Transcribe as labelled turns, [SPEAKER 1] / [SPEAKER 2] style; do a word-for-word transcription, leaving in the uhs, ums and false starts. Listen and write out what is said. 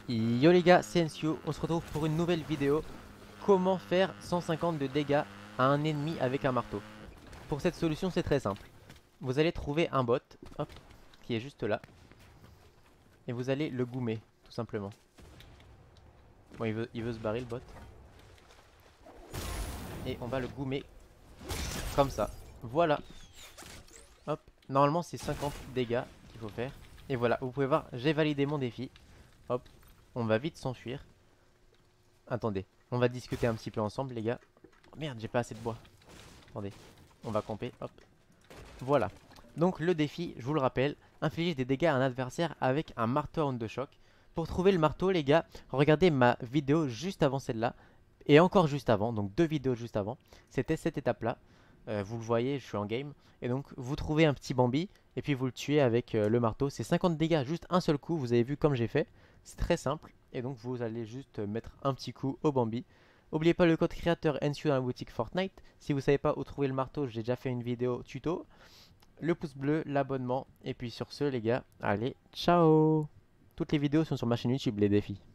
[SPEAKER 1] Yo les gars, c'est Ensio, on se retrouve pour une nouvelle vidéo. Comment faire cent cinquante de dégâts à un ennemi avec un marteau. Pour cette solution, c'est très simple. Vous allez trouver un bot, hop, qui est juste là. Et vous allez le goumer, tout simplement. Bon, il veut, il veut se barrer le bot. Et on va le goumer comme ça. Voilà. Hop, normalement c'est cinquante dégâts qu'il faut faire. Et voilà, vous pouvez voir, j'ai validé mon défi. Hop, on va vite s'enfuir. Attendez, on va discuter un petit peu ensemble les gars. Oh, merde, j'ai pas assez de bois. Attendez, on va camper, hop. Voilà. Donc le défi, je vous le rappelle, infliger des dégâts à un adversaire avec un marteau à onde de choc. Pour trouver le marteau les gars, regardez ma vidéo juste avant celle-là. Et encore juste avant, donc deux vidéos juste avant. C'était cette étape-là. Euh, vous le voyez, je suis en game. Et donc vous trouvez un petit Bambi et puis vous le tuez avec euh, le marteau. C'est cinquante dégâts, juste un seul coup, vous avez vu comme j'ai fait. C'est très simple. Et donc vous allez juste mettre un petit coup au Bambi. N'oubliez pas le code créateur Ensio dans la boutique Fortnite. Si vous ne savez pas où trouver le marteau, j'ai déjà fait une vidéo tuto. Le pouce bleu, l'abonnement. Et puis sur ce les gars, allez, ciao. Toutes les vidéos sont sur ma chaîne YouTube, les défis.